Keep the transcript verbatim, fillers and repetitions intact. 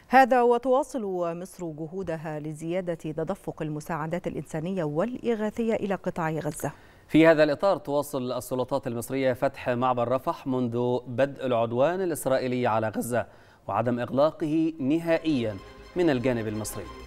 هذا وتواصل مصر جهودها لزيادة تدفق المساعدات الإنسانية والإغاثية إلى قطاع غزة. في هذا الإطار تواصل السلطات المصرية فتح معبر رفح منذ بدء العدوان الإسرائيلي على غزة وعدم إغلاقه نهائيا من الجانب المصري.